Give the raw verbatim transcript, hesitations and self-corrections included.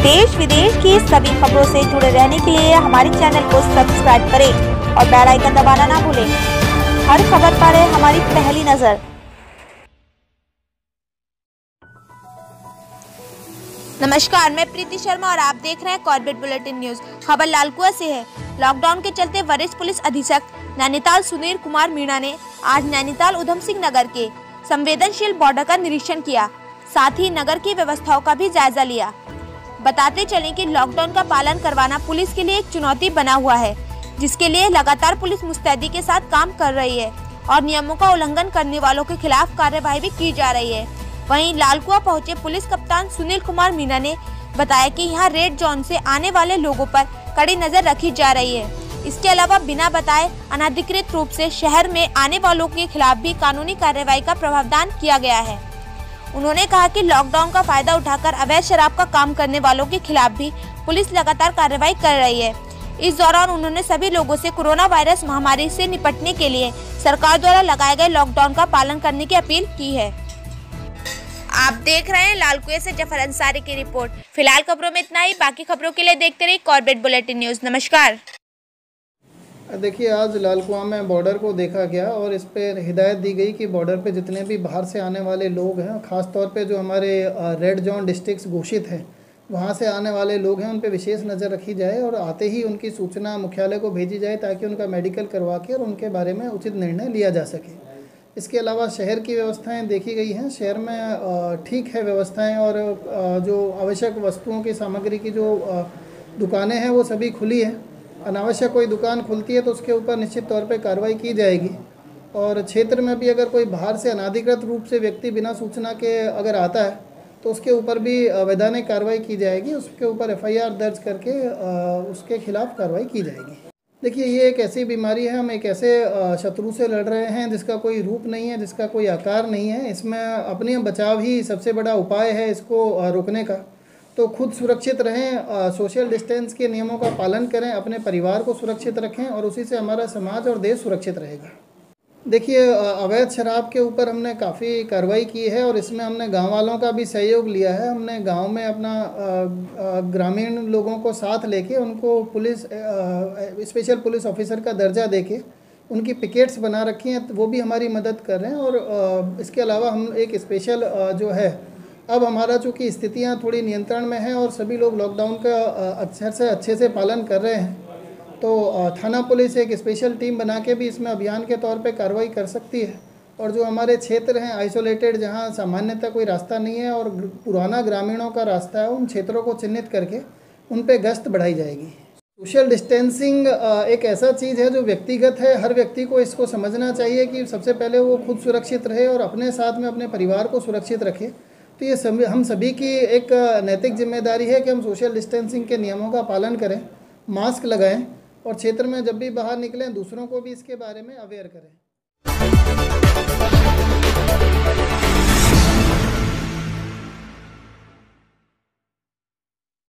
देश विदेश की सभी खबरों से जुड़े रहने के लिए हमारे चैनल को सब्सक्राइब करें और बेल आइकन दबाना ना भूलें। हर खबर पर है हमारी पहली नजर। नमस्कार, मैं प्रीति शर्मा और आप देख रहे हैं कॉर्बेट बुलेटिन न्यूज। खबर लालकुआ से है। लॉकडाउन के चलते वरिष्ठ पुलिस अधीक्षक नैनीताल सुनील कुमार मीणा ने आज नैनीताल उधम सिंह नगर के संवेदनशील बॉर्डर का निरीक्षण किया, साथ ही नगर की व्यवस्थाओं का भी जायजा लिया। बताते चलें कि लॉकडाउन का पालन करवाना पुलिस के लिए एक चुनौती बना हुआ है, जिसके लिए लगातार पुलिस मुस्तैदी के साथ काम कर रही है और नियमों का उल्लंघन करने वालों के खिलाफ कार्रवाई भी की जा रही है। वहीं लालकुआ पहुंचे पुलिस कप्तान सुनील कुमार मीणा ने बताया कि यहां रेड जोन से आने वाले लोगों पर कड़ी नजर रखी जा रही है। इसके अलावा बिना बताए अनाधिकृत रूप से शहर में आने वालों के खिलाफ भी कानूनी कार्रवाई का प्रावधान किया गया है। उन्होंने कहा कि लॉकडाउन का फायदा उठाकर अवैध शराब का काम करने वालों के खिलाफ भी पुलिस लगातार कार्रवाई कर रही है। इस दौरान उन्होंने सभी लोगों से कोरोना वायरस महामारी से निपटने के लिए सरकार द्वारा लगाए गए लॉकडाउन का पालन करने की अपील की है। आप देख रहे हैं लालकुए से जफर अंसारी की रिपोर्ट। फिलहाल खबरों में इतना ही, बाकी खबरों के लिए देखते रहिए कॉर्बेट बुलेटिन न्यूज। नमस्कार। देखिए, आज लालकुआ में बॉर्डर को देखा गया और इस पर हिदायत दी गई कि बॉर्डर पे जितने भी बाहर से आने वाले लोग हैं, ख़ास तौर पे जो हमारे रेड जोन डिस्ट्रिक्ट्स घोषित हैं, वहाँ से आने वाले लोग हैं, उन पे विशेष नज़र रखी जाए और आते ही उनकी सूचना मुख्यालय को भेजी जाए ताकि उनका मेडिकल करवा के और उनके बारे में उचित निर्णय लिया जा सके। इसके अलावा शहर की व्यवस्थाएं देखी गई हैं। शहर में ठीक है व्यवस्थाएं और जो आवश्यक वस्तुओं की सामग्री की जो दुकानें हैं वो सभी खुली हैं। अनावश्यक कोई दुकान खुलती है तो उसके ऊपर निश्चित तौर पे कार्रवाई की जाएगी। और क्षेत्र में भी अगर कोई बाहर से अनाधिकृत रूप से व्यक्ति बिना सूचना के अगर आता है तो उसके ऊपर भी वैधानिक कार्रवाई की जाएगी। उसके ऊपर एफ आई आर दर्ज करके उसके खिलाफ कार्रवाई की जाएगी। देखिए, ये एक ऐसी बीमारी है, हम एक ऐसे शत्रु से लड़ रहे हैं जिसका कोई रूप नहीं है, जिसका कोई आकार नहीं है। इसमें अपने बचाव ही सबसे बड़ा उपाय है इसको रोकने का। तो खुद सुरक्षित रहें, सोशल डिस्टेंस के नियमों का पालन करें, अपने परिवार को सुरक्षित रखें और उसी से हमारा समाज और देश सुरक्षित रहेगा। देखिए, अवैध शराब के ऊपर हमने काफ़ी कार्रवाई की है और इसमें हमने गांव वालों का भी सहयोग लिया है। हमने गांव में अपना ग्रामीण लोगों को साथ लेके उनको पुलिस स्पेशल पुलिस ऑफिसर का दर्जा देके उनकी पिकेट्स बना रखी हैं, वो भी हमारी मदद कर रहे हैं। और इसके अलावा हम एक स्पेशल जो है, अब हमारा चूँकि स्थितियाँ थोड़ी नियंत्रण में हैं और सभी लोग लॉकडाउन का अच्छे से अच्छे से पालन कर रहे हैं, तो थाना पुलिस एक स्पेशल टीम बना के भी इसमें अभियान के तौर पे कार्रवाई कर सकती है। और जो हमारे क्षेत्र हैं आइसोलेटेड, जहां सामान्यतः कोई रास्ता नहीं है और पुराना ग्रामीणों का रास्ता है, उन क्षेत्रों को चिन्हित करके उन पे गश्त बढ़ाई जाएगी। सोशल डिस्टेंसिंग एक ऐसा चीज़ है जो व्यक्तिगत है। हर व्यक्ति को इसको समझना चाहिए कि सबसे पहले वो खुद सुरक्षित रहे और अपने साथ में अपने परिवार को सुरक्षित रखे। तो ये सभी हम सभी की एक नैतिक जिम्मेदारी है कि हम सोशल डिस्टेंसिंग के नियमों का पालन करें, मास्क लगाएं और क्षेत्र में जब भी बाहर निकलें दूसरों को भी इसके बारे में अवेयर करें।